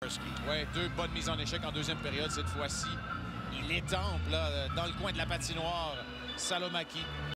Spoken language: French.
Oui, 2 bonnes mises en échec en deuxième période cette fois-ci. Il étampe là, dans le coin de la patinoire Salomaki.